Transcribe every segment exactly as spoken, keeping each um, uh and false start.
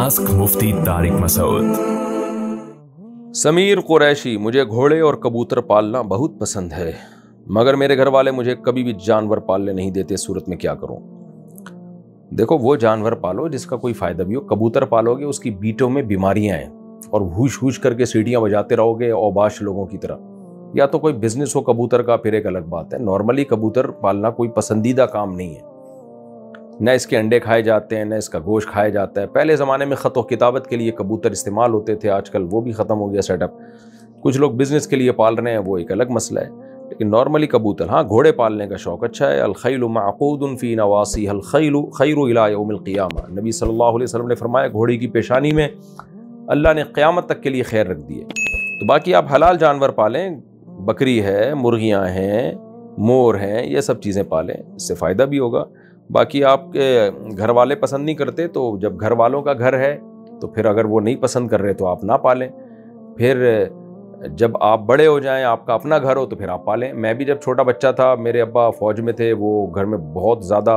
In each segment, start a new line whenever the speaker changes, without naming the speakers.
Ask Mufti Tariq Masood.
Sameer Qureshi, मुझे घोड़े और कबूतर पालना बहुत पसंद है, मगर मेरे घर वाले मुझे कभी भी जानवर पालने नहीं देते। सूरत में क्या करूं? देखो, वो जानवर पालो जिसका कोई फायदा भी हो। कबूतर पालोगे, उसकी बीटों में बीमारियां हैं और हुश हुश करके सीटियां बजाते रहोगे औबाश लोगों की तरह। या तो कोई बिजनेस हो कबूतर का, फिर एक अलग बात है। नॉर्मली कबूतर पालना कोई पसंदीदा काम नहीं है। न इसके अंडे खाए जाते हैं, न इसका गोश्त खाया जाता है। पहले ज़माने में ख़त व किताबत के लिए कबूतर इस्तेमाल होते थे, आजकल वो भी ख़त्म हो गया सेटअप। कुछ लोग बिज़नेस के लिए पाल रहे हैं, वो एक अलग मसला है। लेकिन नॉर्मली कबूतर, हाँ, घोड़े पालने का शौक़ अच्छा है। अल खैलु मअक़ूदुन फ़ी नवासिहा अल खैलु खैरु इला यौमिल क़ियामा। नबी सल्लल्लाहु अलैहि वसल्लम ने फरमाया, घोड़े की पेशानी में अल्लाह ने क़यामत तक के लिए खैर रख दी है। तो बाकी आप हलाल जानवर पालें, बकरी है, मुर्गियाँ हैं, मोर हैं, ये सब चीज़ें पालें, इससे फ़ायदा भी होगा। बाकी आपके घर वाले पसंद नहीं करते, तो जब घर वालों का घर है तो फिर अगर वो नहीं पसंद कर रहे तो आप ना पालें। फिर जब आप बड़े हो जाएं, आपका अपना घर हो, तो फिर आप पालें। मैं भी जब छोटा बच्चा था, मेरे अब्बा फ़ौज में थे, वो घर में बहुत ज़्यादा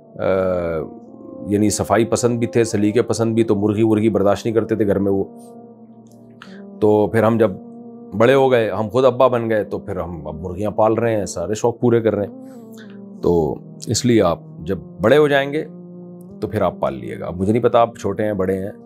यानी सफाई पसंद भी थे, सलीके पसंद भी, तो मुर्गी वर्गी बर्दाश्त नहीं करते थे घर में वो। तो फिर हम जब बड़े हो गए, हम खुद अब्बा बन गए, तो फिर हम अब मुर्गियाँ पाल रहे हैं, सारे शौक़ पूरे कर रहे हैं। तो इसलिए आप जब बड़े हो जाएंगे तो फिर आप पाल लिएगा। अब मुझे नहीं पता आप छोटे हैं बड़े हैं,